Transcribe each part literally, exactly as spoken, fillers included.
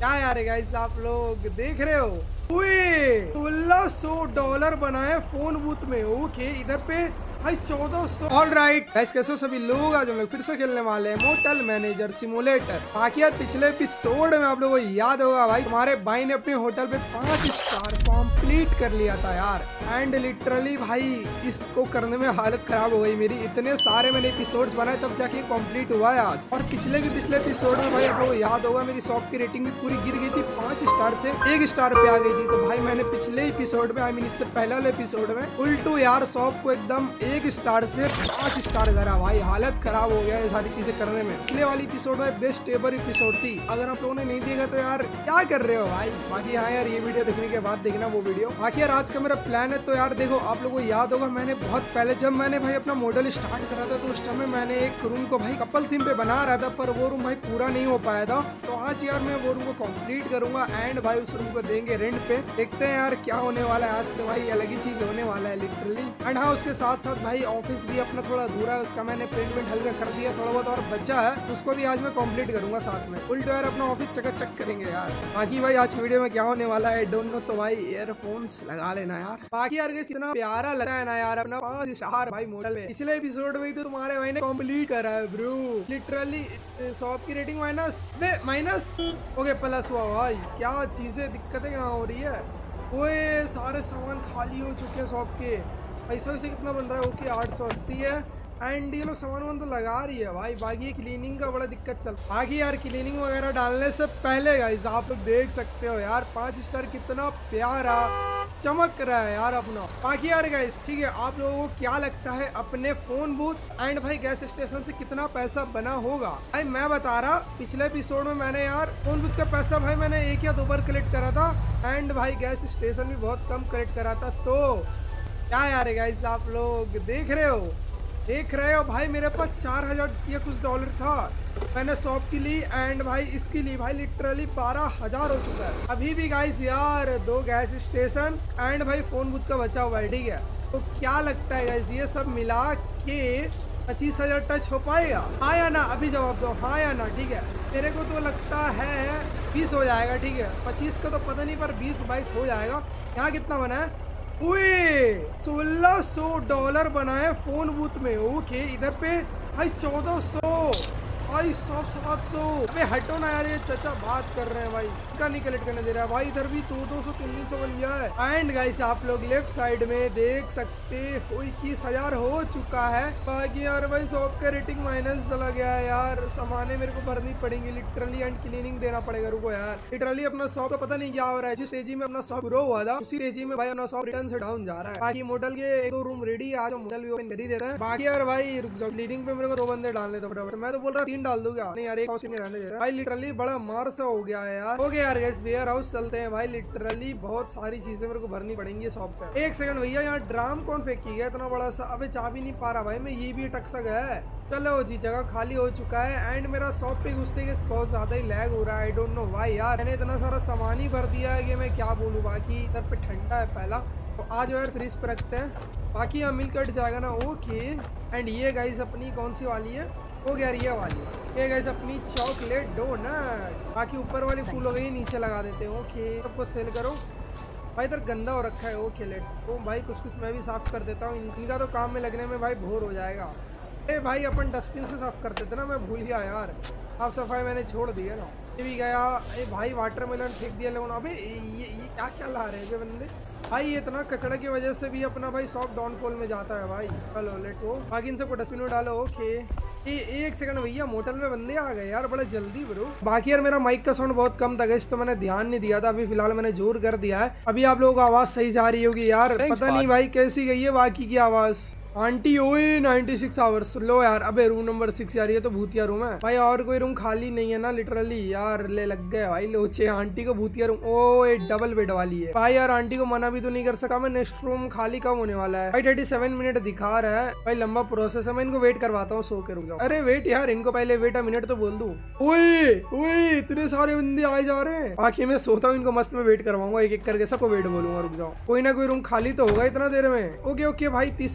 क्या यार गाइस आप लोग देख रहे हो सोलह सौ डॉलर बनाए फोन बूथ में। ओके इधर पे भाई चौदह सौ। ऑल राइट गाइस कैसे हो सभी लोग, आज हम लोग फिर से खेलने वाले हैं मोटल मैनेजर सिमुलेटर। बाकी यार पिछले एपिसोड में आप लोगों को याद होगा भाई तुम्हारे भाई ने अपने होटल पे पांच स्टार कंप्लीट कर लिया था यार। एंड लिटरली भाई इसको करने में हालत खराब हो गई मेरी। इतने सारे मैंने एपिसोड्स बनाए तब जाके कंप्लीट हुआ है आज। और पिछले के पिछले एपिसोड में भाई आप लोगों को याद होगा मेरी शॉप की रेटिंग भी पूरी गिर गई थी, पांच स्टार से एक स्टार पे आ गई थी। तो भाई मैंने पिछले एपिसोड में आई मीन इससे पहले वाले एपिसोड में उल्टू यार शॉप को एकदम एक स्टार से पांच स्टार करा। भाई हालत खराब हो गया ये सारी चीजें करने में। पिछले वाली एपिसोड में बेस्ट एवर एपिसोड थी, अगर आप लोगों ने नहीं देखा तो यार क्या कर रहे हो भाई। बाकी हाँ यार ये वीडियो देखने के बाद देखना वो वीडियो। बाकी यार आज का मेरा प्लान है तो यार देखो आप लोगों को याद होगा मैंने बहुत पहले जब मैंने भाई अपना मॉडल स्टार्ट करा था तो उस टाइम में मैंने एक रूम को भाई कपल थीम पे बना रहा था, पर वो रूम भाई पूरा नहीं हो पाया था। तो आज यार मैं वो रूम को कंप्लीट करूंगा एंड भाई उस रूम को देंगे रेंट पे। देखते हैं यार क्या होने वाला है। आज तो भाई अलग ही चीज होने वाला है लिटरली। एंड हाँ उसके साथ साथ भाई ऑफिस भी अपना थोड़ा अधूरा है, उसका मैंने पेंट वेंट हल्का कर दिया, थोड़ा बहुत और बचा है उसको भी आज मैं कंप्लीट करूंगा साथ में। उल्टा यार अपना ऑफिस चकाचक करेंगे यार। बाकी भाई आज वीडियो में क्या होने वाला है डोंट नो, तो भाई ईयरफोन्स लगा लेना यार। बाकी यार इतना प्यारा लगा है ना यार अपना पांच स्टार भाई मॉडल में। पिछले एपिसोड में तो तुम्हारे भाई ने कंप्लीट करा है ब्रो। लिटरली शॉप की rating minus minus okay plus हुआ भाई। क्या चीजें दिक्कतें यहाँ हो रही है। ओए सारे सामान खाली हो चुके हैं शॉप के। पैसा वैसे कितना बन रहा है? ओके आठ सौ अस्सी है। एंड ये लोग सामान वामान तो लगा रही है भाई। बाकी क्लीनिंग का बड़ा दिक्कत चल। बाकी यार क्लीनिंग वगैरह डालने से पहले गाइस आप लोग देख सकते हो यार पांच स्टार कितना प्यारा चमक रहा है यार अपना। बाकी यार गाइस ठीक है आप लोगों को क्या लगता है अपने फोन बूथ एंड भाई गैस स्टेशन से कितना पैसा बना होगा? भाई मैं बता रहा पिछले एपिसोड में मैंने यार फोन बूथ का पैसा भाई मैंने एक या दो बार कलेक्ट करा था एंड भाई गैस स्टेशन भी बहुत कम कलेक्ट करा था। तो क्या यार गाइस आप लोग देख रहे हो देख रहे हो भाई मेरे पास चार हजार या कुछ डॉलर था मैंने शॉप की ली एंड भाई इसकी ली भाई लिटरली बारह हजार हो चुका है। अभी भी गाइस यार दो गैस स्टेशन एंड भाई फोन बूथ का बचा हुआ है ठीक है। तो क्या लगता है गाइस ये सब मिला के पच्चीस हजार टच हो पाएगा? हाँ या ना? अभी जवाब दो हाँ या ना। ठीक है मेरे को तो लगता है बीस हो जाएगा ठीक है। पच्चीस का तो पता नहीं पर बीस बाईस हो जाएगा। यहाँ कितना बना है? सोलह सौ डॉलर बनाए फोन बूथ में। ओके इधर पे भाई चौदह सौ भाई सब सात सौ। अबे हटो ना यार ये चचा बात कर रहे हैं भाई इनका नहीं कलेक्ट करने दे रहा है भाई। इधर भी दो दो सौ तीन तीन सौ बन गया है। एंड गाइस आप लोग लेफ्ट साइड में देख सकते हो इक्कीस हजार हो चुका है। बाकी यार भाई शॉप का रेटिंग माइनस चला गया है यार। सामाने मेरे को भरनी पड़ेंगी लिटरली एंड क्लीनिंग देना पड़ेगा। रुको यार लिटरली अपना शॉप का पता नहीं क्या हो रहा है। जिस तेजी में अपना शॉप ग्रो हुआ था उसी तेजी में भाई अपना शॉप रिटर्न से डाउन जा रहा है। बाकी मॉडल के एक दो रूम रेडी है, आज मॉडल भी ओपन कर ही देते हैं। बाकी यार भाई रुक जाओ क्लीनिंग पे मेरे को दो बंदे डालने तो बराबर। मैं तो बोल रहा तीन डाल दूंगा नहीं यार एक हाउस नहीं रहने दे रहा भाई। लिटरली बड़ा मार सा हो गया है यार। हो गया यार गाइस वेयर हाउस चलते हैं भाई। लिटरली बहुत सारी चीजें मेरे को भरनी पड़ेंगी शॉप पे। एक सेकंड भैया यहाँ ड्राम कौन फेंकी गया इतना बड़ा सा? अबे चाह भी नहीं पा रहा भाई मैं। ये भी टक सा गया है। चलो जी जगह खाली हो चुका है एंड मेरा शॉप पे घुसते के बहुत ज्यादा ही लैग हो रहा है। आई डोंट नो व्हाई यार। मैंने इतना सारा सामान ही भर दिया है कि मैं क्या बोलूँ। बाकी इधर पे ठंडा है पहला तो आज यार फ्रिज पे रखते हैं। बाकी यहाँ मिल कट जाएगा ना। ओके एंड ये गाइस अपनी कौन सी वाली है? हो गया ये वाली। ये गाइस अपनी चॉकलेट डोनट। बाकी ऊपर वाली फूल हो गई नीचे लगा देते हैं। ओके सबको सेल करो भाई। इधर गंदा हो रखा है। ओके लेट्स ओ भाई कुछ कुछ मैं भी साफ कर देता हूँ। इनका तो काम में लगने में भाई बोर हो जाएगा। अरे भाई अपन डस्टबिन से साफ करते थे ना, मैं भूल गया यार। साफ सफाई मैंने छोड़ दी है ना। ये भी गया। अरे भाई वाटरमेलन फेंक दिया लोगों ने। अबे ये ये क्या क्या ला रहे हैं बंदे भाई। ये इतना कचड़ा की वजह से भी अपना भाई शॉप डाउनफॉल में जाता है भाई। चलो लेट्स गो। बाकी इन सबको डस्टबिन में डालो। ओके ये एक सेकंड भैया मोटल में बंदे आ गए यार बड़ा जल्दी ब्रो। बाकी यार मेरा माइक का साउंड बहुत कम था गाइस तो मैंने ध्यान नहीं दिया था। अभी फिलहाल मैंने जोर कर दिया है। अभी आप लोगों को आवाज सही जा रही होगी यार। पता नहीं भाई कैसी गई है बाकी की आवाज। आंटी ओए छियानवे आवर्स लो यार। अबे रूम नंबर सिक्स यार ये तो भूतिया रूम है भाई। और कोई रूम खाली नहीं है ना लिटरली यार। ले लग गए भाई लोचे आंटी को भूतिया रूम। ओ ये डबल बेड वाली है भाई। यार आंटी को मना भी तो नहीं कर सका मैं। नेक्स्ट रूम खाली कब होने वाला है भाई? थर्टी सेवन मिनट दिखा रहा है भाई। लंबा प्रोसेस है। मैं इनको वेट करवाता हूँ सो के। रुक जाओ। अरे वेट यार इनको पहले वेट मिनट तो बोल दूं। ओए ओए इतने सारे बंदे आए जा रहे हैं। बाकी मैं सोता हूँ इनको मस्त में वेट करवाऊंगा एक एक करके सबको वेट बोलूंगा। रुक जाओ कोई ना कोई रूम खाली तो होगा इतना देर में। ओके ओके भाई तीस सेकंड बचा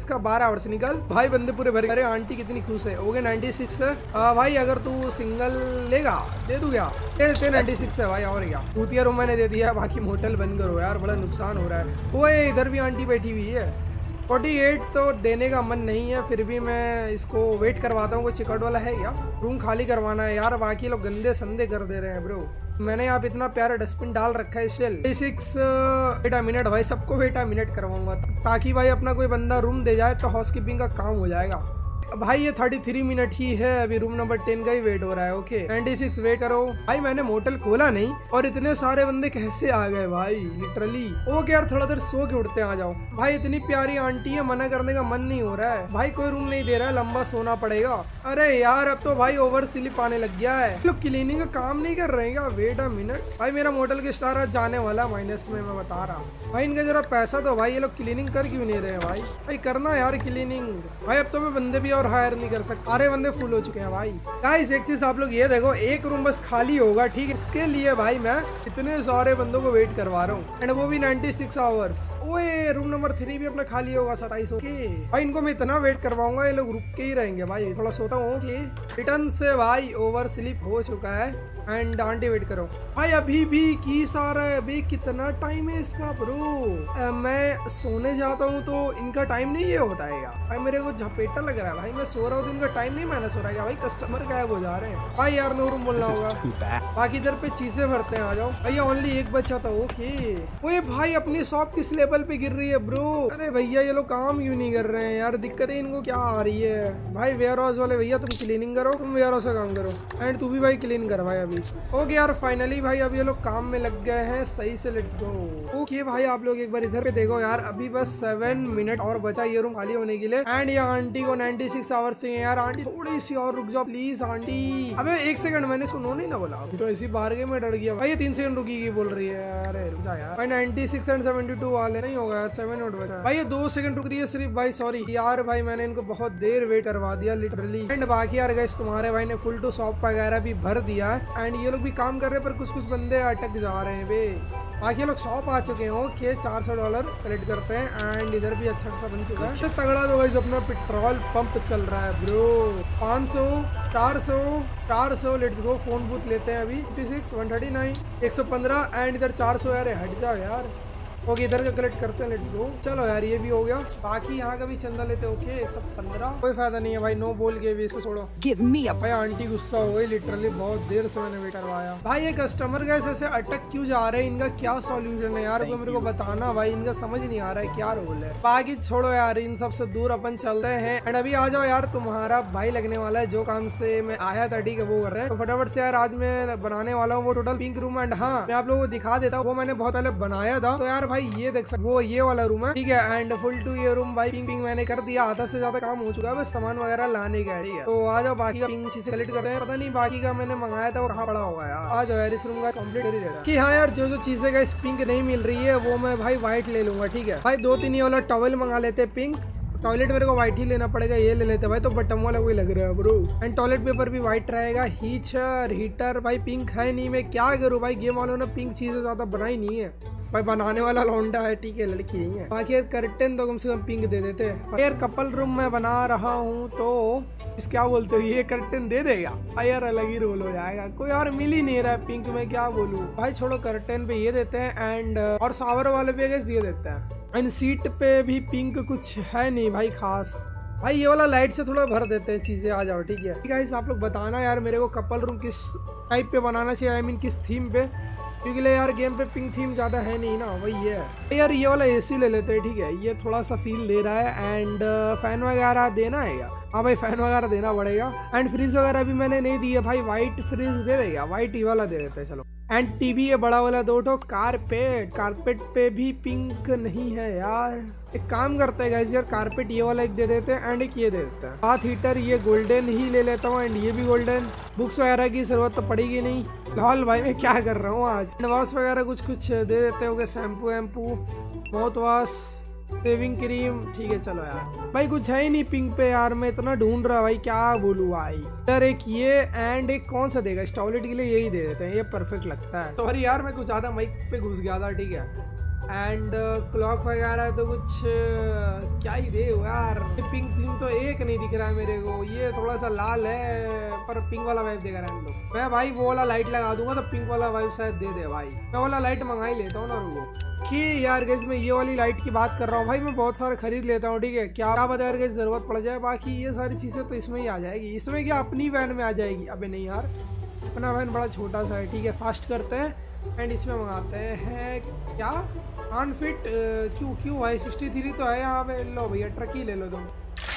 का बारह आवर्स निकल भाई, बंदे पूरे भरे। अरे आंटी कितनी खुश है। हो गए नाइनटी सिक्स है भाई, अगर तू सिंगल लेगा दे दूं क्या? दे देते नाइनटी सिक्स है भाई, और क्या। भूतिया रूम मैंने दे दिया, बाकी मोटल बंद करो यार, बड़ा नुकसान हो रहा है। वो इधर भी आंटी बैठी हुई है। अड़तालीस तो देने का मन नहीं है, फिर भी मैं इसको वेट करवाता हूँ। कोई चेकआउट वाला है क्या? रूम खाली करवाना है यार, बाकी लोग गंदे संदे कर दे रहे हैं ब्रो। मैंने यहाँ पे इतना प्यारा डस्टबिन डाल रखा है। स्टिल सिक्स बेटा मिनट भाई, सबको बेटा मिनट करवाऊंगा ताकि भाई अपना कोई बंदा रूम दे जाए तो हाउसकीपिंग का काम हो जाएगा। भाई ये तैंतीस मिनट ही है, अभी रूम नंबर टेन का ही वेट हो रहा है। ओके छियानवे वेट करो भाई। मैंने मोटल खोला नहीं और इतने सारे बंदे कैसे आ गए भाई, लिटरली। ओके यार थोड़ा देर सो के उठते आ जाओ भाई। इतनी प्यारी आंटी है, मना करने का मन नहीं हो रहा है भाई। कोई रूम नहीं दे रहा है, लंबा सोना पड़ेगा। अरे यार अब तो भाई ओवर स्लिप आने लग गया है। लोग क्लीनिंग का काम नहीं कर रहे हैं क्या? वेट अ मिनट भाई, मेरा मोटल के स्टार आज जाने वाला माइनस में, मैं बता रहा हूँ भाई। इनका जरा पैसा तो भाई, ये लोग क्लीनिंग कर क्यों नहीं रहे भाई? भाई करना यार क्लीनिंग भाई। अब तो मैं बंदे भी और हायर नहीं कर सकता, सारे बंदे फुल हो चुके हैं भाई। गाइस एक चीज आप लोग ये देखो, एक रूम बस खाली होगा ठीक है, इसके लिए भाई मैं इतने सारे बंदों को वेट करवा रहा हूँ, एंड वो भी छियानवे आवर्स। ओए रूम नंबर थ्री भी अपना खाली होगा सताईस। ओके भाई इनको मैं इतना वेट करवाऊंगा, ये लोग रुक के ही रहेंगे भाई। थोड़ा सोता हूँ कि रिटर्न से भाई ओवर स्लिप हो चुका है, एंड आंटी वेट करो भाई। अभी भी की सारा है, अभी कितना टाइम है इसका ब्रो? मैं सोने जाता हूँ तो इनका टाइम नहीं ये होता है भाई। मेरे को झपेटा लग रहा है भाई, मैं सो रहा हूँ तो इनका टाइम नहीं मैनेज हो रहा है भाई। कस्टमर गायब हो जा रहे हैं भाई यार, नो रूम बोलना होगा। बाकी इधर पे चीजें भरते हैं, आ जाओ भैया। ओनली एक बच्चा था। ओके ओए भाई अपनी शॉप किस लेवल पे गिर रही है ब्रो? अरे भैया ये लोग काम क्यों नहीं कर रहे हैं यार? दिक्कतें इनको क्या आ रही है भाई? वेयर हाउस वाले भैया तुम क्लीनिंग करो, तुम वेयर हाउस का काम करो, एंड तू भी भाई क्लीन कर भाई अभी। ओके यार फाइनली भाई अब ये लोग काम में लग गए हैं सही से। Let's go. ओके भाई आप लोग एक बार इधर पे देखो यार, अभी बस सेवन मिनट और बचा ये रूम खाली होने के लिए, एंड ये आंटी को छियानवे आवर्स चाहिए यार। आंटी थोड़ी सी और रुक जाओ प्लीज आंटी। अबे एक सेकंड, मैंने इसको नो नहीं ना बोला, तो इसी बार के में डर गया भाई। ये तीन सेकंड रुकी बोल रही है। अरे रुक जा यार भाई, छियानवे एंड बहत्तर वाले नहीं होगा यार, सेवन मिनट बचा भाई। ये दो सेकंड रुक रही है सिर्फ भाई। सॉरी यार भाई, मैंने इनको बहुत देर वेट करवा दिया लिटरली। एंड बाकी यार गाइस तुम्हारे भाई ने फुल टू शॉप वगैरह भी भर दिया है, एंड ये लोग भी काम कर रहे हैं, पर कुछ कुछ बंदे अटक जा रहे हैं बे। बाकी लोग शॉप आ चुके हैं। ओके चार सौ डॉलर कलेक्ट करते हैं, एंड इधर भी अच्छा खासा बन चुका है। तगड़ा तो गाइस अपना पेट्रोल पंप चल रहा है ब्रो। पाँच सौ चार सौ चार सौ लेट्स गो। फोन बूथ लेते हैं अभी। छप्पन, एक सौ उनतालीस, एक सौ पंद्रह, एंड इधर चार सौ। यार हट जाओ यार। ओके इधर का कलेक्ट करते हैं, लेट्स गो। चलो यार ये भी हो गया। बाकी यहाँ का भी चंदा लेते हैं। ओके एक सौ पंद्रह, कोई फायदा नहीं है भाई, नो बोल के भी इसको छोड़ो। Give me up. भाई आंटी गुस्सा हो गई लिटरली, बहुत देर से मैंने वेट करवाया भाई। ये कस्टमर गैस ऐसे अटक क्यों जा रहे हैं? इनका क्या सॉल्यूशन है यार? वो मेरे को बताना भाई, इनका समझ नहीं आ रहा है क्या रोल है। बाकी छोड़ो यार, इन सब से दूर अपन चल रहे हैं, एंड अभी आ जाओ यार, तुम्हारा भाई लगने वाला है। जो काम से मैं आया था ठीक है वो कर रहे हैं, तो फटाफट से यार आज मैं बनाने वाला हूँ वो टोटल पिंक रूम। एंड हाँ मैं आप लोगों को दिखा देता हूँ, वो मैंने बहुत पहले बनाया था। तो यार भाई ये देख सकते, वो ये वाला रूम है ठीक है, एंड फुल टू ये रूम भाई पिंक पिंक मैंने कर दिया। आधा से ज्यादा काम हो चुका है, बस सामान वगैरह लाने का ठीक है। तो आ जाओ बाकी का पिंक चीज कलेक्ट करते हैं। पता नहीं बाकी का मैंने मंगाया था वो कहाँ पड़ा होगा यार। आ जाओ यार इस रूम का कंप्लीट कर ही देगा कि हाँ यार, जो जो चीजें का पिंक नहीं मिल रही है वो मैं भाई व्हाइट ले लूंगा ठीक है भाई। दो तीन ये वाला टॉवल मंगा लेते हैं पिंक। टॉयलेट मेरे को व्हाइट ही लेना पड़ेगा, ये ले लेते भाई। तो बटन वाला वही लग रहा है ब्रो, एंड टॉयलेट पेपर भी व्हाइट रहेगा। हीटर हीटर भाई पिंक है नहीं, मैं क्या करूँ भाई? गेम वालों ने पिंक चीजें ज्यादा बनाई नहीं है भाई, बनाने वाला लौंडा है ठीक है, लड़की नहीं है। बाकी कर्टन तो कम से कम पिंक दे देते हैं यार। कपल रूम में बना रहा हूँ तो इस क्या बोलते हो, ये कर्टन दे देगा यार, अलग ही रोल हो जाएगा। कोई और मिल ही नहीं रहा है पिंक में, क्या बोलूँ भाई। छोड़ो कर्टन पे ये देते हैं, एंड और शावर वाले पे ये देते हैं, एंड सीट पे भी पिंक कुछ है नहीं भाई खास भाई। ये वाला लाइट से थोड़ा भर देते हैं चीजें। आ जाओ ठीक है गाइस, आप लोग बताना यार मेरे को कपल रूम किस टाइप पे बनाना चाहिए, आई मीन किस थीम पे, क्योंकि यार गेम पे पिंक थीम ज्यादा है नहीं ना, वही है यार। ये वाला एसी ले लेते हैं ठीक है, ये थोड़ा सा फील दे रहा है, एंड फैन वगैरह देना है यार। हाँ भाई फैन वगैरह देना पड़ेगा, एंड फ्रिज वगैरह भी मैंने नहीं दी है भाई। व्हाइट फ्रिज दे देगा, व्हाइट ही वाला दे देते हैं चलो। एंड टीवी है बड़ा वाला दो ठो। कारपेट कारपेट पे भी पिंक नहीं है यार। एक काम करते हैं गाइस यार, कारपेट ये वाला एक दे देते हैं, एंड एक ये दे देते हैं। हाथ हीटर ये गोल्डन ही ले लेता हूँ, एंड ये भी गोल्डन। बुक्स वगैरह की जरूरत तो पड़ेगी नहीं। लाल भाई मैं क्या कर रहा हूँ आज। वॉश वगैरह कुछ कुछ दे देते हो, शैम्पू वैम्पू, माउथ वॉश, शेविंग क्रीम ठीक है। चलो यार भाई कुछ है ही नहीं पिंक पे यार, मैं इतना ढूंढ रहा भाई, क्या बोलूं भाई। यार एक ये एंड एक कौन सा देगा? इस टॉयलेट के लिए यही दे देते हैं, ये परफेक्ट लगता है। सॉरी यार मैं कुछ ज्यादा माइक पे घुस गया था ठीक है। एंड क्लॉक वगैरह तो कुछ uh, क्या ही दे यार। पिंक थीम तो एक नहीं दिख रहा है मेरे को, ये थोड़ा सा लाल है पर पिंक वाला वाइब देगा हम लोग। मैं भाई वो वाला लाइट लगा दूंगा तो पिंक वाला वाइब शायद दे दे भाई। मैं वाला लाइट मंगा ही लेता हूँ ना रुको कि यार गाइस मैं ये वाली लाइट की बात कर रहा हूँ भाई। मैं बहुत सारे खरीद लेता हूँ ठीक है, क्या क्या बता यार गाइस जरूरत पड़ जाए। बाकी ये सारी चीजें तो इसमें ही आ जाएगी। इसमें क्या अपनी वैन में आ जाएगी? अबे नहीं यार, अपना वैन बड़ा छोटा सा है ठीक है। फास्ट करते हैं एंड इसमें मंगाते हैं क्या अनफिट क्यों क्यों भाई सिक्सटी थ्री तो है यहाँ पे। लो भैया ट्रक ही ले लो तुम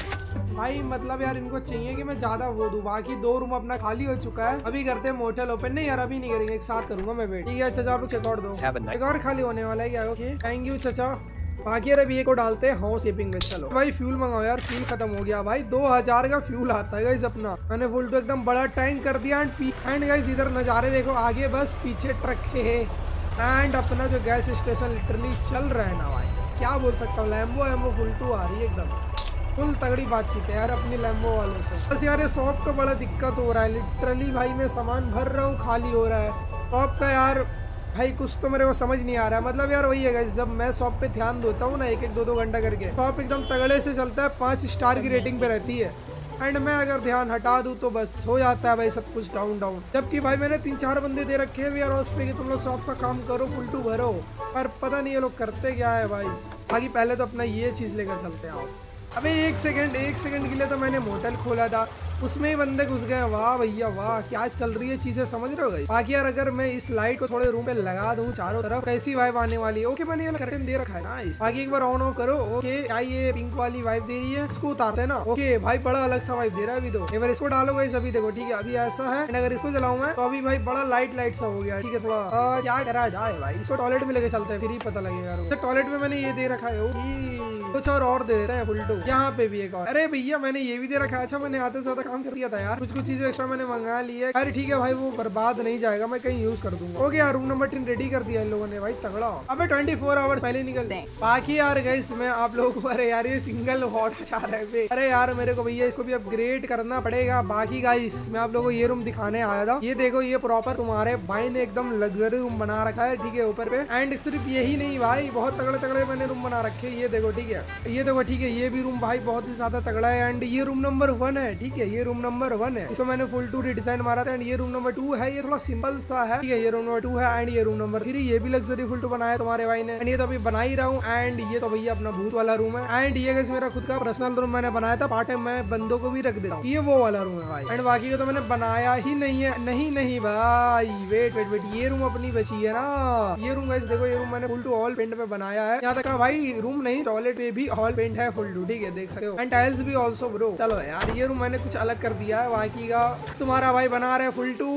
भाई। मतलब यार इनको चाहिए कि मैं ज्यादा वो दूं। बाकी दो रूम अपना खाली हो चुका है। अभी करते हैं मोटेल ओपन। नहीं यार अभी नहीं करेंगे, एक साथ करूंगा मैं वेट। ठीक है चाचा आप लोग चेकआउट दो, एक और खाली होने वाला है क्या? ओके थैंक यू चाचा। बाकी यार अभी एक को डालते हैं हाउस कीपिंग में। चलो भाई फ्यूल मंगाओ यार, फ्यूल खत्म हो गया भाई। दो हजार का फ्यूल आता है गाइस अपना। मैंने फुल तो एकदम बड़ा टैंक कर दिया। एंड गाइस इधर नजारे देखो, आगे बस पीछे ट्रक है। एंड अपना जो गैस स्टेशन लिटरली चल रहा है ना भाई, क्या बोल सकता हूँ। लैम्बो एम्बो फुल टू आ रही है एकदम फुल तगड़ी बातचीत है यार अपनी लैम्बो वालों से। बस यार ये शॉप का बड़ा दिक्कत हो रहा है लिटरली भाई। मैं सामान भर रहा हूँ खाली हो रहा है शॉप का यार भाई। कुछ तो मेरे को समझ नहीं आ रहा है। मतलब यार वही है गाइस, जब मैं शॉप पे ध्यान देता हूँ ना एक एक दो दो घंटा करके, शॉप एकदम तगड़े से चलता है, पाँच स्टार की रेटिंग पे रहती है। एंड मैं अगर ध्यान हटा दूं तो बस हो जाता है भाई सब कुछ डाउन डाउन। जबकि भाई मैंने तीन चार बंदे दे रखे हैं यार उस पे कि तुम लोग शॉप का काम करो फुल टू भरो, पर पता नहीं ये लोग करते क्या है भाई। बाकी पहले तो अपना ये चीज़ लेकर चलते हैं। अबे एक सेकंड एक सेकंड के लिए तो मैंने मोटेल खोला था, उसमें ही बंदे घुस गए। वाह भैया वाह, क्या चल रही है चीजें, समझ रहे हो गाइस। बाकी यार अगर मैं इस लाइट को थोड़े रूम पे लगा दूं चारों तरफ, कैसी वाइब आने वाली है। ओके मैंने ये कर्टन दे रखा है ना। बाकी एक बार ऑन ऑफ करो। ओके क्या ये पिंक वाली वाइब दे रही है, इसको उतारते हैं ना। ओके भाई बड़ा अलग सा वाइब दे रहा है अभी तो। एक बार इसको डालो गाइस, अभी देखो ठीक है अभी ऐसा है। अगर इसको जलाऊं मैं तो अभी भाई बड़ा लाइट लाइट सा हो गया ठीक है। थोड़ा क्या करा जाए भाई, इसको टॉयलेट में लेके चलते हैं फिर ही पता लगेगा। टॉयलेट में मैंने ये दे रखा है, कुछ और और दे देते हैं फुल टू। यहाँ पे भी एक और। अरे भैया मैंने ये भी दे रखा है। अच्छा मैंने आते से ज्यादा काम कर दिया था यार। कुछ कुछ चीजें एक्स्ट्रा मैंने मंगा ली है। अरे ठीक है भाई वो बर्बाद नहीं जाएगा, मैं कहीं यूज कर दूंगा। ओके यार रूम नंबर टेन रेडी कर दिया इन लोगों ने भाई, तगड़ा। अबे ट्वेंटी फोर आवर्स पहले निकलते हैं। बाकी यार गाइस मैं आप लोगों को, अरे यार ये सिंगल हॉट चाह रहे थे। अरे यार मेरे को भैया इसको भी अपग्रेड करना पड़ेगा। बाकी गाइस मैं आप लोगों को ये रूम दिखाने आया था। ये देखो ये प्रॉपर तुम्हारे भाई ने एकदम लग्जरी रूम बना रखा है ठीक है ऊपर पे। एंड सिर्फ यही नहीं भाई, बहुत तगड़े तगड़े मैंने रूम बना रखे। ये देखो ठीक है, ये देखो ठीक है, ये भी रूम भाई बहुत ही ज्यादा तगड़ा है। एंड ये रूम नंबर वन है ठीक है, ये रूम नंबर वन है। इसको मैंने फुल टू रिडिजाइन मारा था। एंड ये रूम नंबर टू है, ये थोड़ा सिंपल सा है ठीक है। ये रूम नंबर टू है। एंड ये रूम नंबर थ्री, ये भी लग्जरी फुल टू बनाया तुम्हारे भाई ने। एंड ये तो अभी बना ही रहा हूँ। एंड ये तो भैया अपना भूत वाला रूम है। एंड ये गाइस मेरा खुद का पर्सनल रूम मैंने बनाया था, पार्ट टाइम मैं बंदों को भी रख देता हूँ। ये वो वाला रूम है भाई। एंड बाकी का तो मैंने बनाया ही नहीं है। नहीं नहीं भाई वेट वेट वेट, ये रूम अपनी बची है ना। ये रूम गाइस देखो, ये रूम मैंने फुल टू ऑल पेंट में बनाया है। यहाँ तक भाई रूम नहीं, टॉयलेट पे भी ऑल पेंट है फुल टू ठीक है, देख सकते हो। एंड टाइल्स भी ऑल्सो ब्रो। चलो यार ये रूम मैंने कुछ अलग कर दिया है। बाकी का तुम्हारा भाई बना रहा है फुल टू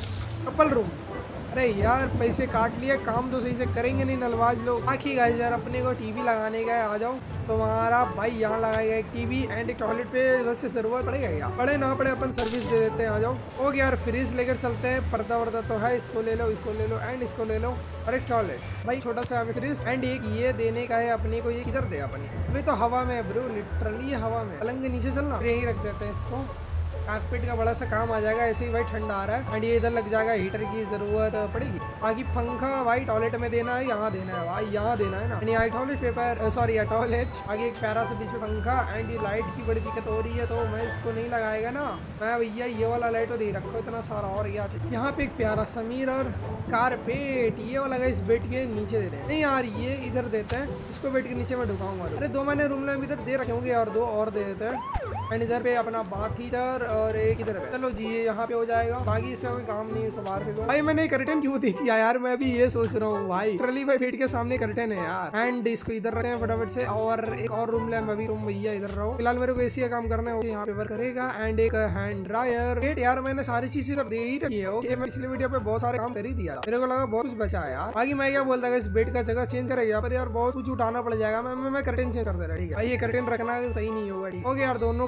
कपल रूम। अरे यार पैसे काट लिए, काम तो सही से करेंगे नहीं नलवाज लोग। बाकी गाइस यार अपने को टीवी लगाने का है, आ जाओ। तुम्हारा भाई यहाँ लगाएगा एक टीवी एंड एक टॉयलेट पे वैसे जरूरत पड़ेगा क्या, पड़े ना पड़े अपन सर्विस दे देते हैं। आ जाओ। ओके यार फ्रिज लेकर चलते हैं। पर्दा वर्दा तो है, इसको ले लो, इसको ले लो एंड इसको ले लो। और एक टॉयलेट भाई छोटा सा फ्रिज। एंड एक ये देने का है अपने को। ये किधर दे अपनी, अभी तो हवा में ब्रो, लिटरली हवा में। पलंग के नीचे चलना, यही रख देते हैं इसको। कार्पेट का बड़ा सा काम आ जाएगा। ऐसे ही भाई ठंडा आ रहा है। एंड ये इधर लग जाएगा, हीटर की जरूरत पड़ेगी। बाकी पंखा भाई टॉयलेट में देना है, यहाँ देना है भाई, यहाँ देना है ना। And toilet paper sorry toilet. आगे एक प्यारा से बीच में पंखा। एंड ये लाइट की बड़ी दिक्कत हो रही है तो मैं इसको नहीं लगाएगा ना मैं भैया, ये वाला लाइट तो दे रखो इतना सारा। और क्या यहाँ पे एक प्यारा समीर और कारपेट, ये वाला इस बेड के नीचे देते हैं। नहीं यार ये इधर देते हैं, इसको बेड के नीचे मैं ढुकाऊंगा। अरे दो मैंने रूम में इधर दे रखे होंगे और दो और दे देते हैं। एंड इधर पे अपना बाथ हीटर और एक इधर पे। चलो जी ये यहाँ पे हो जाएगा। बाकी इससे कोई काम नहीं है, सब बाहर पे भाई। मैंने कर्टन क्यों दे दिया यार, मैं अभी ये सोच रहा हूँ भाई। ट्रली भाई बेड के सामने कर्टन है यार। एंड इसको इधर रखते हैं फटाफट से। और एक और रूम ले, मैं भी रूम भैया इधर रहो। फिलहाल मेरे को एसी का काम करना है, यहाँ पे वर्क करेगा। एंड एक हैंड ड्रायर। वेट यार मैंने सारी चीजें सब दे ही रखी है। ओके मैं पिछले वीडियो पे बहुत सारे काम कर ही दिया, मेरे को लगा बहुत कुछ बचा है यार। बाकी मैं क्या बोलता है, इस बेड का जगह चेंज करेगा पर यार बहुत कुछ उठाना पड़ जाएगा। मैं मैं कर्टन चेंज कर दे रहा ठीक है भाई, ये कर्टन रखना सही नहीं होगा ठीक। ओके यार दोनों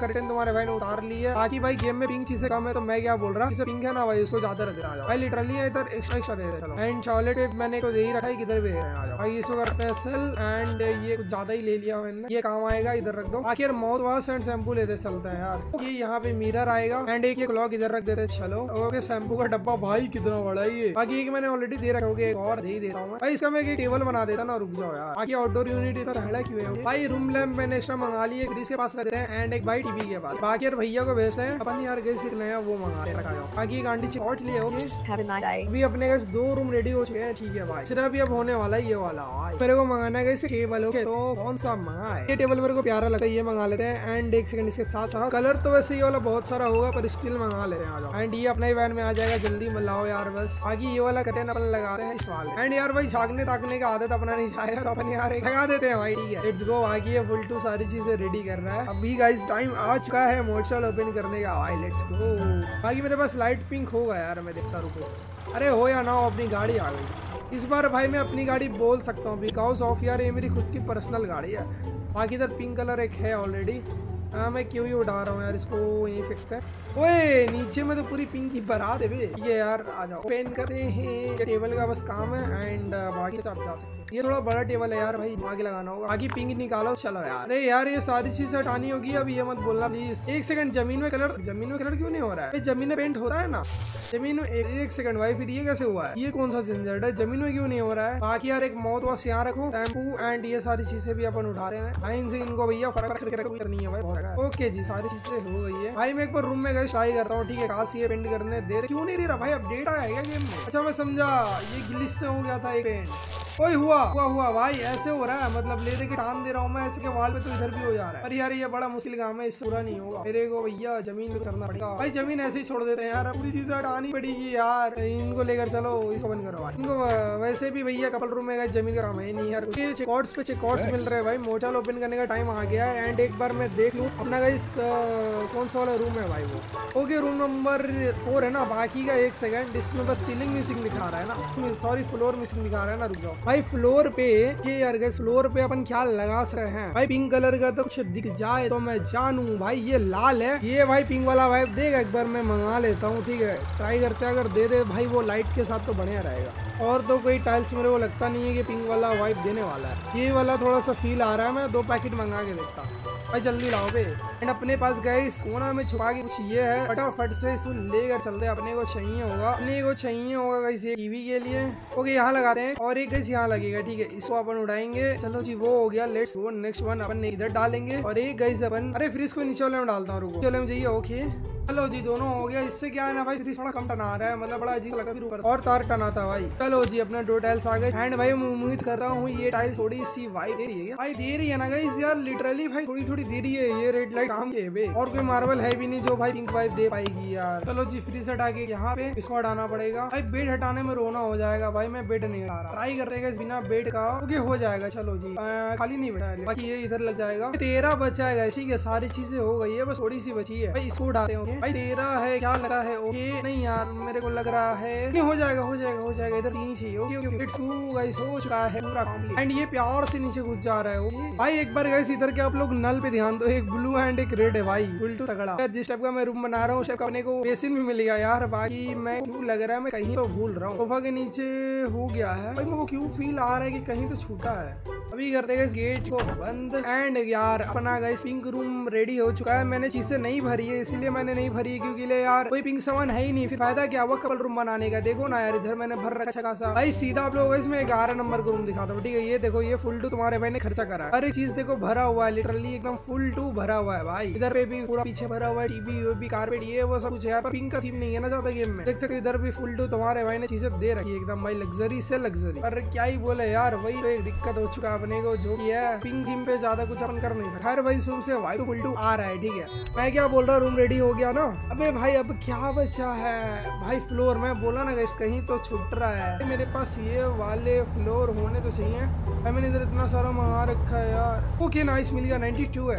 कर्टन तुम्हारे भाई ने उतार ली है। बाकी भाई गेम में पिंक चीजें कम है तो मैं क्या बोल रहा हूँ, पिंक है ना भाई उसको ज्यादा रख देना भाई, लिटरली इधर एक्स्ट्रा एक्स्ट्रा दे रहे हैं। एंड चॉकलेट मैंने तो दे ही रखा है, किधर भी है भाई, इसको करते हैं सेल। एंड ये कुछ ज्यादा ही ले लिया मैंने, ये काम आएगा, इधर रख दो। आखिर माउथ वॉश एंड शैम्पू लेते चलते हैं यार। ये यहाँ पे मिरर आएगा एंड एक क्लॉक इधर रख देते चलो। ओके शैम्पू का डब्बा भाई कितना बड़ा है ये, बाकी एक मैंने ऑलरेडी दे रखा होगा, एक और दे ही दे रहा हूँ भाई। इसका मैं एक टेबल बना देता ना, रुक जाओ यार। बाकी आउटडोर यूनिट इतना हेड़ा क्यों है भाई। रूम लैंप मैंने एक्स्ट्रा मंगा लिए, क्रिस के पास रखते हैं एंड एक भाई टीवी के पास। बाकी यार भैया को भेजते हैं अपन यार, गैस एक नया वो मंगा रखा जाओ। बाकी एक आंटी चौट लिए होगी। अभी अपने गैस दो रूम रेडी हो चुके हैं, ठीक है भाई। सिर्फ अभी अब होने वाला है ये वाला भाई, मेरे को मंगाना है टेबल। ओके तो कौन सा मंगा है, ये टेबल मेरे को प्यारा लगता है, ये मंगा लेते हैं। एंड एक सेकंड इसके साथ साथ कलर तो वैसे ये वाला बहुत सारा होगा पर स्टिल मंगा लेते हैं। एंड ये अपने ही वैन में आ जाएगा, जल्दी मिलाओ यार बस। बाकी ये वाला कर्टन अपन लगाते हैं इस वाले। एंड यार भाई झाँकने ताकने का आदत अपना नहीं जाएगा तो अपन यार लगा देते हैं भाई, ठीक है लेट्स गो। बाकी ये फुल टू सारी चीजें रेडी कर रहा है। अभी गाइस टाइम आ चुका है मोटरसाइकिल ओपन करने का भाई, लेट्स गो। बाकी मेरे पास लाइट पिंक होगा यार, मैं देखता रुको। अरे हो या ना हो, अपनी गाड़ी आ गई इस बार भाई। मैं अपनी गाड़ी बोल सकता हूँ बिकॉज ऑफ यार ये मेरी खुद की पर्सनल गाड़ी है। बाकी इधर पिंक कलर एक है ऑलरेडी, हाँ मैं क्यों ही उठा रहा हूँ यार इसको, यही फेंकते हैं। ओए नीचे में तो पूरी पिंक की बारात है बे। ये यार आ जाओ, पेन करते हैं। टेबल का बस काम है एंड बाकी आप जा सकते हैं। ये थोड़ा बड़ा टेबल है यार भाई, आगे लगाना होगा। आगे पिंक निकालो चलो यार। अरे यार ये सारी चीज हटानी होगी, अब ये मत बोलना प्लीज। एक सेकंड, जमीन में कलर जमीन में कलर क्यों नहीं हो रहा है? जमीन में पेंट होता है ना जमीन में। एक सेकंड भाई फिर ये कैसे हुआ है? ये कौन सा झंझट है, जमीन में क्यों नहीं हो रहा है? बाकी यार एक माउथ वॉश यहाँ रखो, शैम्पू एंड ये सारी चीजें भी अपन उठा रहे हैं। लाइन से इनको भैया फर्क करनी है भाई। ओके जी सारी चीजें हो गई है भाई। मैं एक बार रूम में गए ट्राई करता हूँ, ठीक है। काश ये पेंट करने दे रहे क्यों नहीं दे रहा भाई, अपडेट आया है क्या गेम में? अच्छा मैं समझा, ये ग्लिच से हो गया था एक पेंट। ओए हुआ हुआ हुआ भाई, ऐसे हो रहा है मतलब ले दे के टान दे रहा हूँ मैं ऐसे के वाल पे तो इधर भी हो जा रहा है। अरे यार ये बड़ा मुश्किल काम है, इससे पूरा नहीं होगा मेरे को भैया, जमीन पे करना पड़ेगा भाई। जमीन ऐसे ही छोड़ देते हैं यार, पूरी चीजें हटानी पड़ेगी यार। इनको लेकर चलो, इसको बंद करो। इनको वैसे भी भैया कपल रूम में जमीन का काम है नहीं यार। चेकआउट्स पे चेकआउट्स मिल रहे हैं भाई, मोटल ओपन करने का टाइम आ गया है। एंड एक बार मैं देख लूँ अपना गाइस कौन सा वाला रूम है भाई वो। ओके रूम नंबर फोर है ना। बाकी का एक सेकंड, इसमें बस सीलिंग मिसिंग दिखा रहा है ना, सॉरी फ्लोर मिसिंग दिखा रहा है ना। रुक जाओ भाई, फ्लोर पे ये यार गैस फ्लोर पे अपन क्या लगा रहे हैं भाई? पिंक कलर का तो कुछ दिख जाए तो मैं जानू भाई। ये लाल है, ये भाई पिंक वाला भाई देगा, एक बार मैं मंगा लेता हूँ, ठीक है ट्राई करते हैं। अगर दे दे भाई वो लाइट के साथ तो बढ़िया रहेगा। और तो कोई टाइल्स मेरे को लगता नहीं है कि पिंक वाला वाइप देने वाला है। ये वाला थोड़ा सा फील आ रहा है, मैं दो पैकेट मंगा के देखता हूँ भाई, जल्दी लाओ बे। एंड अपने पास गए कोना में छुपा के कुछ ये है, फटाफट से इसको लेकर चलते हैं। अपने को चाहिए होगा अपने को चाहिए होगा गाइस ये टीवी के लिए। ओके यहाँ लगाते हैं और एक गाइस यहाँ लगेगा, ठीक है इसको अपन उड़ाएंगे। चलो जी वो हो गया, लेट्स गो नेक्स्ट वन। अपन इधर डालेंगे और एक गाइस अपन, अरे फ्रिज को नीचे वाले में डालता हूँ, रुको चलो जाइए। ओके चलो जी दोनों हो गया। इससे क्या है ना भाई, फ्रिज थोड़ा कम टना रहा है, मतलब बड़ा अजीब लगा फिर ऊपर और तार टना था भाई। चलो जी अपना दो टाइल्स आ गए। एंड भाई मैं उम्मीद कर रहा हूँ ये टाइल्स थोड़ी सी वाइट दे रही है भाई, दे रही है ना गाइस यार, लिटरली भाई थोड़ी थोड़ी दे रही है। ये रेड लाइट काम के बे, और कोई मार्बल है भी नहीं जो भाई पिंक वाइप दे पाएगी यार। चलो जी फ्रिज हटा के यहाँ पे इसको हटाना पड़ेगा भाई। बेड हटाने में रोना हो जाएगा भाई, मैं बेड नहीं हटा रहा, ट्राई करते हैं बिना बेड का। ओके हो जाएगा। चलो जी खाली नहीं बैठा, बाकी ये इधर लग जाएगा। तेरह बचाएगा, ठीक है सारी चीजें हो गई है, बस थोड़ी सी बची है भाई, इसको उठाते हैं भाई। तेरह है क्या लगा है? ओके नहीं यार मेरे को लग रहा है नहीं, हो जाएगा हो जाएगा हो जाएगा। इधर तीन चाहिए। Okay okay it's two guys, हो चुका है पूरा कंप्लीट। एंड ये प्यार से नीचे घुस जा रहा है ओके भाई। एक बार गाइस इधर के आप लोग नल पे ध्यान दो, एक ब्लू एंड एक रेड है भाई, उल्टू तगड़ा। जिस टाइप का मैं रूम बना रहा हूँ उस टाइप का अपने को बेसिन भी मिलेगा यार। बाकी मैं क्यों लग रहा है मैं कहीं तो भूल रहा हूँ, सोफा के नीचे हो गया है भाई। मेरे को क्यों फील आ रहा है कि कहीं तो छूटा है। अभी करते हैं गेट को बंद। एंड यार अपना गाइस पिंक रूम रेडी हो चुका है। मैंने चीजें नहीं भरी है, इसलिए मैंने नहीं भरी है क्योंकि ले यार कोई पिंक सामान है ही नहीं, फिर फायदा क्या हुआ कपल रूम बनाने का। देखो ना यार इधर मैंने भर रखा अच्छा खासा भाई। सीधा आप लोगों को इसमें ग्यारह नंबर का रूम दिखाता हूँ, ठीक है। ये देखो ये फुल टू तुम्हारे भाई ने खर्चा करा है, हर एक चीज देखो भरा हुआ है, लिटरली एकदम फुल टू भरा हुआ है भाई। इधर पे भी पूरा पीछे भरा हुआ है, टीवी वीवी कारपेट ये वो सब कुछ है। पर पिंक का थीम नहीं है ना ज्यादा गेम में, देख सकते इधर भी फुल टू तुम्हारे भाई ने चीजें दे रखी है एकदम भाई, लग्जरी से लग्जरी। पर क्या ही बोले यार, वही तो एक दिक्कत हो चुका है अपने को, जो की है पिंक थीम पे ज्यादा कुछ अपन कर नहीं सकते। हर भाई रूम से वाइट फुल टू आ रहा है, ठीक है। मैं क्या बोल रहा हूँ, रूम रेडी हो गया ना। अबे भाई अब क्या बचा है भाई? फ्लोर मैं बोला ना गाइस कहीं तो छूट रहा है मेरे पास, ये वाले फ्लोर होने तो चाहिए। मैंने इधर इतना सारा मंगा रखा है यार। ओके नाइस मिल गया, बानवे है।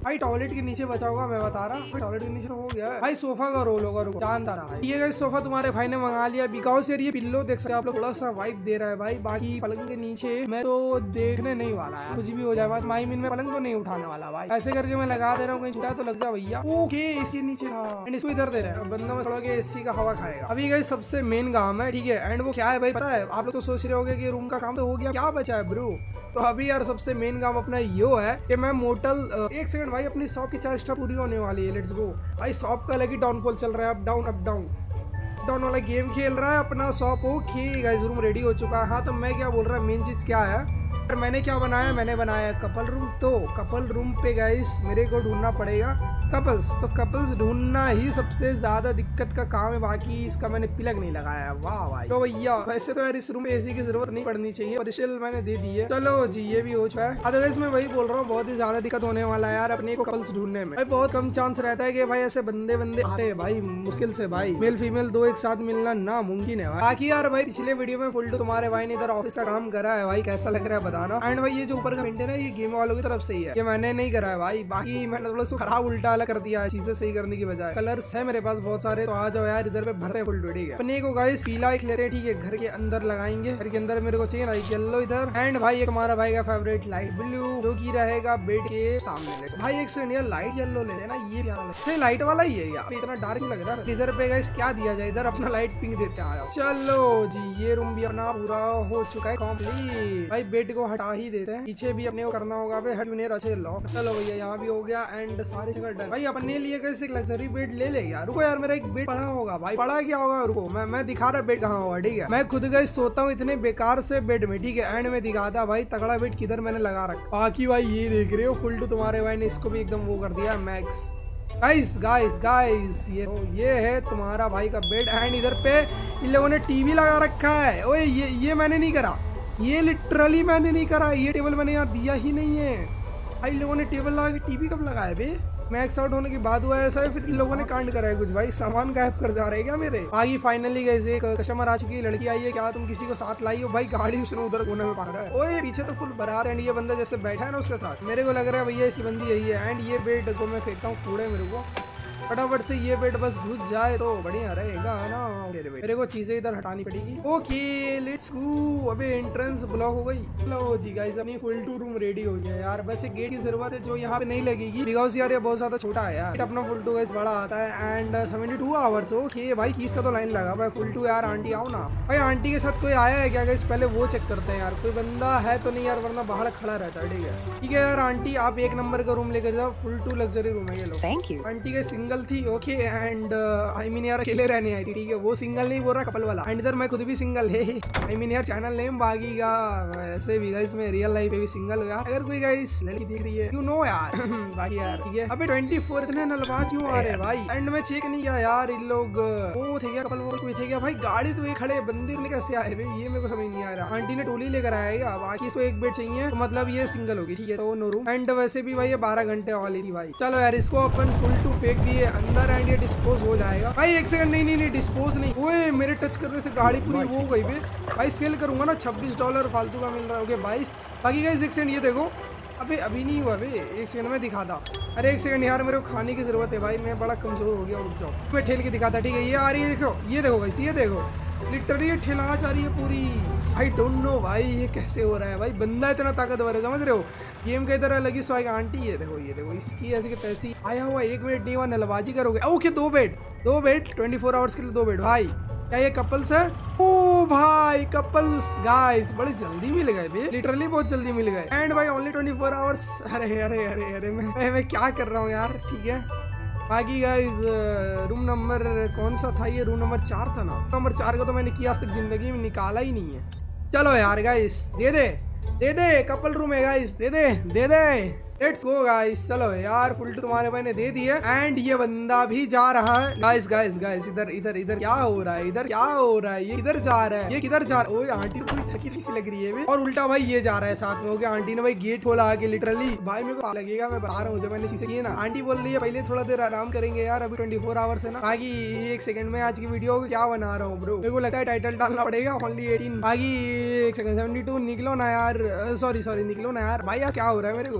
भाई टॉयलेट के नीचे बचा होगा, मैं बता रहा। टॉयलेट के नीचे तो हो गया भाई, सोफा का रोल होगा, रुको जानता रहा। ये गाइस सोफा तुम्हारे भाई ने मंगा लिया बिकॉज यार ये पिल्लो देख सकते आप लोग, थोड़ा सा वाइब दे रहा है भाई। बाकी पलंग के नीचे मैं तो देखने नहीं वाला है, कुछ भी हो जाए माई मीन में पलंग तो नहीं उठाने वाला भाई। ऐसे करके मैं लगा दे रहा हूँ, कहीं छूटा तो लग जा भैया। ओके इसी नीचे था एंड इसको इधर दे रहे हैं, बंदा में थोड़ा के एसी का हवा खाएगा। अभी गाइस सबसे मेन काम है, ठीक है। एंड वो क्या है भाई पता है, आप लोग तो सोच रहे होगे कि रूम का काम तो हो गया, क्या बचा है ब्रो। तो अभी यार सबसे मेन काम अपना यो है कि मैं मोटल एक सेकंड भाई, अपनी शॉप की चार स्टार पूरी होने वाली है, लेट्स गो भाई। शॉप का लगी डाउनफॉल चल रहा है, up down up down down वाला गेम खेल रहा है अपना shop. Okay guys room ready हो चुका है। हाँ तो मैं क्या बोल रहा है, मेन चीज क्या है, मैंने क्या बनाया, मैंने बनाया कपल रूम। तो कपल रूम पे गाइस मेरे को ढूंढना पड़ेगा कपल्स, तो कपल्स ढूंढना ही सबसे ज्यादा दिक्कत का काम है। बाकी इसका मैंने पिलक नहीं लगाया, वाह भाई। तो भैया वैसे तो यार इस रूम में एसी की जरूरत नहीं पड़नी चाहिए, और स्टिल मैंने दे दी है। चलो जी ये भी हो चुका है। अदरवाइज मैं वही बोल रहा हूँ, बहुत ही ज्यादा दिक्कत होने वाला है यार अपने को कपल्स ढूंढने में। भाई बहुत कम चांस रहता है कि भाई ऐसे बंदे बंदे आते हैं भाई, मुश्किल से भाई मेल फीमेल दो एक साथ मिलना ना मुमकिन है। बाकी यार भाई पिछले वीडियो में फुल टू तुम्हारे भाई ने इधर ऑफिस का काम करा है भाई, कैसा लग रहा है बताना। एंड भाई ये जो ऊपर का मेंटेन है ये गेम वालों की तरफ से ही है, ये मैंने नहीं करा है भाई। बाकी मैंने थोड़ा सा खराब उल्टा अलग कर दिया है, चीजें सही करने की बजाय। कलर्स है मेरे पास बहुत सारे, तो आ जाओ यार इधर पे भरते हैं फुल टू। ठीक है अपने को गाइस पीला एक लेते हैं, ठीक है घर के अंदर लगाएंगे। घर के अंदर मेरे को चाहिए ना येलो इधर। एंड भाई एक हमारा भाई का फेवरेट लाइट ब्लू, जो की रहेगा बेड के सामने। भाई एक सेकंड यार लाइट येलो ले लेना, ये प्यारा लगता है, लाइट वाला ही है यार, इतना डार्क लग रहा है। इधर पे गाइस क्या दिया जाए, इधर अपना लाइट पिंक देते हैं। चलो जी ये रूम भी अपना पूरा हो चुका है कंप्लीट। भाई बेड को हटा ही देते हैं, पीछे भी अपने को करना होगा अच्छे लॉक। चलो भैया यहाँ भी हो गया एंड सारी जगह डन। भाई अपने लिए कैसे लग्जरी बेड ले ले यार, रुको यार मेरा एक बेड पड़ा होगा भाई, पड़ा क्या होगा रुको, मैं मैं दिखा रहा बेड कहाँ होगा। ठीक है मैं खुद गई सोता हूँ इतने बेकार से बेड में, ठीक है। एंड में दिखाता भाई तगड़ा बेड किधर मैंने लगा रखा। बाकी भाई ये देख रहे हो फुल टू तुम्हारे भाई ने इसको भी एकदम वो कर दिया मैक्स। गाइस गाइस गाइस ये ये है तुम्हारा भाई का बेड। एंड इधर पे इन लोगों ने टीवी लगा रखा है। ओए ये ये मैंने नहीं करा, ये लिटरली मैंने नहीं करा, ये टेबल मैंने यहाँ दिया ही नहीं है भाई। लोगों ने टेबल लगा के टीवी कब लगाया बे, मैक्स आउट होने के बाद हुआ ऐसा है, फिर इन लोगों ने कांड करा है कुछ। भाई सामान गायब कर जा रहे हैं क्या मेरे। आगे फाइनली गए एक कस्टमर आ चुकी है, लड़की आई है, क्या तुम किसी को साथ लाई हो। भाई गाड़ी उसने उधर कोने में पकड़ा है। ओए पीछे तो फुल बरार है, ये बंदा जैसे बैठा है ना उसके साथ, मेरे को लग रहा है भैया इसकी बंदी यही है। एंड ये बेड को मैं फेंकता हूँ कूड़े, मेरे को फटाफट से ये बेड बस घुस जाए तो बढ़िया रहेगा ना। मेरे को चीजें इधर हटानी पड़ेगी। Okay let's go. अबे एंट्रेंस ब्लॉक हो गई। लो जी गाइस अपनी फुल टू रूम रेडी हो गया यार। बस एक गेट की जरूरत है जो यहाँ पे नहीं लगेगी बिकॉज यार ये बहुत ज्यादा छोटा है यार। अपना फुल टू गाइस बड़ा आता है and seventy two hours. Okay भाई किस का तो लाइन लगा भाई फुल टू यार। आंटी आओ ना भाई, आंटी के साथ कोई आया है क्या गाइस, पहले वो चेक करते हैं यार, कोई बंदा है तो नहीं यार, वरना बाहर खड़ा रहता है। ठीक है ठीक है यार आंटी आप एक नंबर का रूम लेकर जाओ, फुल टू लग्जरी रूम है ये लो। Thank you. आंटी के सिंगल थी ओके एंड आई मीन यार अकेले रहने आई थी। ठीक है वो सिंगल नहीं बोल रहा कपल वाला। एंड इधर मैं खुद भी सिंगल है, आई मीन यार चैनल नेम बागी का वैसे भी गाइस मैं रियल लाइफ में भी सिंगल हूँ यार। अगर कोई गाइस लड़की देख रही है यू नो यार भाई यार ठीक है। अबे ट्वेंटी फोर इतने नलबाज क्यों आ रहे भाई। एंड में चेक नहीं किया यार इन लोग वो थे क्या कपल वो कोई थे क्या भाई। गाड़ी तो ये खड़े बंदे ने कैसे आए भाई, ये मेरे को समझ नहीं आ रहा। आंटी ने टोली लेकर आएगा, बाकी इसको एक बेड चाहिए तो मतलब ये सिंगल होगी। ठीक है तो नो रूम। एंड वैसे भी भाई ये बारह घंटे वाली थी भाई। चलो यार इसको अपन फुल टू फेंक दिए अंदर एंड ये डिस्पोज हो जाएगा भाई। एक सेकंड नहीं नहीं नहीं डिस्पोज नहीं, ओए मेरे टच करने से गाड़ी पूरी वो गई बे भाई। सेल करूंगा ना छब्बीस डॉलर फालतू का मिल रहा है ओके बाईस। बाकी गाइस एक सेकंड ये देखो, अबे अभी नहीं हुआ बे, एक सेकंड में दिखाता। अरे एक सेकंड यार मेरे को खाने की जरूरत है भाई, मैं बड़ा कमजोर हो गया। रुक जाओ मैं ठेल के दिखाता। ठीक है ये आ रही है देखो, ये देखो गाइस ये देखो लिटरली ये ठेला जा रही है पूरी। आई डोंट नो भाई ये कैसे हो रहा है भाई, बंदा इतना ताकतवर है समझ रहे हो। गेम के तरह लगी स्वाग आंटी ये देखो ये देखो इसकी ऐसी की तैसी आया हुआ। एक मिनट नहीं हुआ नलबाजी करोगे। ओके दो बेड दो बेड ट्वेंटी फोर आवर्स के लिए दो बेड भाई। क्या ये कपल्स है? ओ भाई कपल्स गाइस बड़े जल्दी मिल गए बे, लिटरली बहुत जल्दी मिल गए। एंड भाई ओनली ट्वेंटी फोर आवर्स। अरे अरे अरे अरे मैं मैं क्या कर रहा हूँ यार। ठीक है बाकी गाइस रूम नंबर कौन सा था, ये रूम नंबर चार था ना। नंबर चार का तो मैंने किया आज तक जिंदगी में निकाला ही नहीं है। चलो यार गाइस दे दे दे दे कपल रूम है गाइस, दे दे दे दे लेट्स गो गाइस। चलो यार फुल टू तुम्हारे भाई ने दे दी है एंड ये बंदा भी जा रहा है। गाइस गाइस गाइस इधर इधर इधर क्या हो रहा है, इधर क्या हो रहा है, ये इधर जा रहा है, ये किधर जा रहा है। ओए आंटी तो थकी थकी सी लग रही है और उल्टा भाई ये जा रहा है साथ में हो गया। आंटी ने भाई गेट खोला आके लिटरली भाई मेरे को लगेगा मैं बता रहा हूँ जब मैंने चीजें की ना। आंटी बोल रही है पहले थोड़ा देर आराम करेंगे यार, अभी ट्वेंटी फोर आवर्स है ना। बाकी एक सेकंड में आज की वीडियो को क्या बना रहा हूँ ब्रो, मेरे को लगता है टाइटल डालना पड़ेगा ओनली एटीन। बाकी एक सेकंड सेवेंटी टू निकलो ना यार, सॉरी सॉरी निकलो ना यार भाई यार क्या हो रहा है मेरे को। ठीक है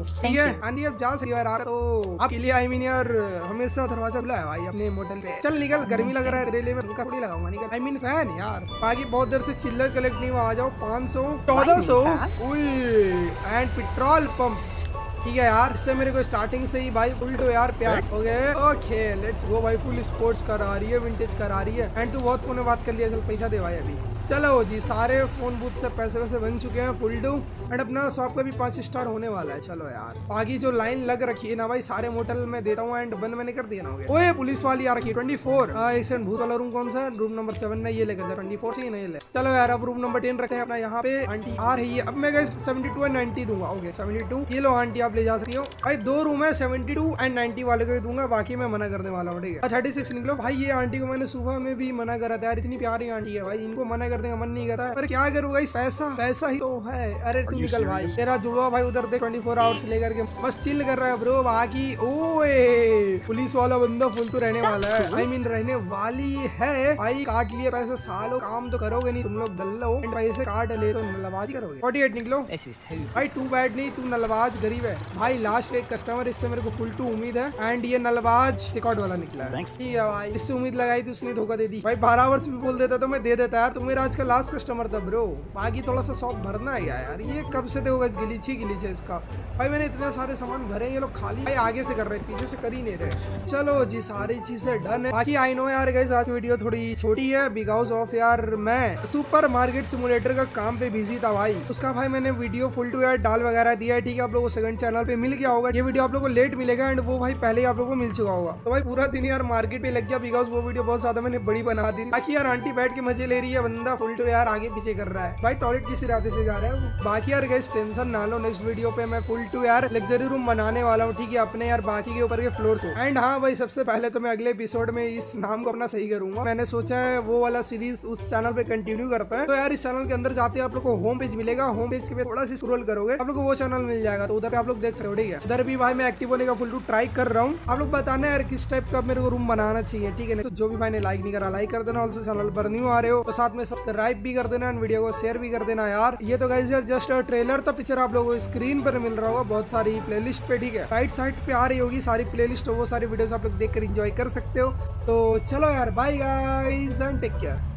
है आंटी अब जा सकती है यार। तो आपके लिए आई मीन यार हमेशा दरवाजा खुला है भाई अपने मोटल पे। चल निकल, गर्मी लग रहा है तेरे लिए, मैं उनका थोड़ी लगाऊंगा, निकल। आई मीन फैन यार, बाकी बहुत देर से चिल्लर कलेक्ट नहीं हुआ। आ जाओ पाँच सौ चौदह सौ एंड पेट्रोल पंप। ठीक है यार, इससे मेरे को स्टार्टिंग से ही भाई फुल तो यार प्यार हो गए। ओके लेट्स गो भाई, फुल स्पोर्ट्स करा रही है, विंटेज करा रही है। एंड तू बहुत फोन में बात कर लिया, चल पैसा दे भाई अभी। चलो जी, सारे फोन बूथ से पैसे वैसे बन चुके हैं फुल टू। एंड अपना शॉप का भी पांच स्टार होने वाला है। चलो यार, बाकी जो लाइन लग रखी है ना भाई, सारे मोटल में देता हूँ एंड बंद मैंने कर दिया ना। ओए पुलिस वाली आ रखी है ट्वेंटी फोर। एक सेकंड, भूत वाला रूम कौन सा है? रूम नंबर सेवन ने ये लेकर ट्वेंटी फोर से नहीं ले। चलो यार, अब रूम नंबर टेन रखते हैं अपना। यहाँ पे आंटी आ रही है। अब मैं गई सेवेंटी टू एंड नाइनटी दूंगा। ओके सेवेंटी टू, ये लो आंटी आप ले जा सकती हो भाई। दो रूम है, सेवेंटी टू एंड नाइनटी वाले को ही दूंगा, बाकी मैं मना करने वाला हूँ। ठीक है थर्टी सिक्स निकलो भाई। ये आंटी को मैंने सुबह में भी मना करा था यार, इतनी प्यारी आंटी है भाई, इनको मना करने का मन नहीं करता, पर क्या करूँ भाई, पैसा पैसा ही तो है। अरे तू निकल भाई, तेरा जुड़वा भाई उधर देख ट्वेंटी फोर आवर्स लेकर के बस चिल कर रहा है ब्रो। बाकी ओए पुलिस वाला बंदा फुल तो रहने वाला है, आई मीन रहने वाली है भाई। काट लिए पैसे, सालों काम तो करोगे नहीं तुम लोग, दल्लो एंड पैसे काट ले तो नलबाजी करोगे। फोर्टी एट निकलो भाई, टू बैड नहीं, तू नलबाज गरीब है भाई। लास्ट एक कस्टमर, इससे मेरे को फुल टू उम्मीद है। एंड ये नलबाज टिकट वाला निकला है। ठीक है भाई, इससे उम्मीद लगाई थी, उसने धोखा दे दी भाई। बारह आवर्स भी बोल देता तो मैं दे देता यार, तुम मेरा आज का लास्ट कस्टमर था ब्रो। बाकी थोड़ा सा शॉप भरना है यार, ये कब से देखोगा गिलीच ही गिलीच है इसका भाई। मैंने इतने सारे सामान भरे, ये लोग खाली भाई आगे से कर रहे हैं, पीछे से कर ही नहीं रहे। चलो जी, सारी चीजें डन है। बाकी आई नो यार गाइस, आज वीडियो थोड़ी छोटी है बिकॉज ऑफ यार मैं सुपर मार्केट सिमुलेटर का काम पे बिजी था भाई। उसका भाई मैंने वीडियो फुल टू यार डाल वगैरह दिया है। ठीक है, आप लोगों को सेकंड चैनल पे मिल गया होगा। ये वीडियो आप लोगों को लेट मिलेगा एंड वो भाई पहले ही आप लोगों को मिल चुका होगा। तो भाई पूरा दिन यार मार्केट पे लग गया बिकॉज वो वीडियो बहुत ज्यादा मैंने बड़ी बना दी। बाकी यार आंटी बैठ के मजे ले रही है, बंदा फुल टू यार आगे पीछे कर रहा है भाई, टॉयलेट किसी रास्ते से जा रहा है। बाकी यार गाइस टेंशन ना लो, नेक्स्ट वीडियो पे मैं फुल टू यार लग्जरी रूम बनाने वाला हूँ। ठीक है, अपने यार बाकी के ऊपर के फ्लोर से। एंड हाँ भाई, सबसे पहले तो मैं अगले एपिसोड में इस नाम को अपना सही करूंगा। मैंने सोचा है वो वाला सीरीज उस चैनल पे कंटिन्यू करता है। तो यार इस चैनल के अंदर जाते आप लोग को होम पेज मिलेगा, होम पेज के पे थोड़ा सी स्क्रॉल करोगे आप लोग को वो चैनल मिल जाएगा, तो उधर पे आप लोग देख सकते हो। ठीक है, उधर भी भाई मैं एक्टिव होने का फुल टू ट्राई कर रहा हूँ। आप लोग बताना यार किस टाइप का मेरे को रूम बनाना चाहिए। ठीक है, तो जो भी भाई ने लाइक नहीं करा लाइक कर देना, ऑल्सो चैनल पर न्यू आ रहे हो तो साथ में सब्सक्राइब भी कर देना, वीडियो को शेयर भी कर देना यार। ये तो गाइस यार जस्ट ट्रेलर था, पिक्चर आप लोगों को स्क्रीन पर मिल रहा होगा बहुत सारी प्लेलिस्ट पे। ठीक है, राइट साइड पे आ रही होगी सारी प्लेलिस्ट, वो सारी वीडियोस आप लोग देख कर एंजॉय कर सकते हो। तो चलो यार, bye guys and take care.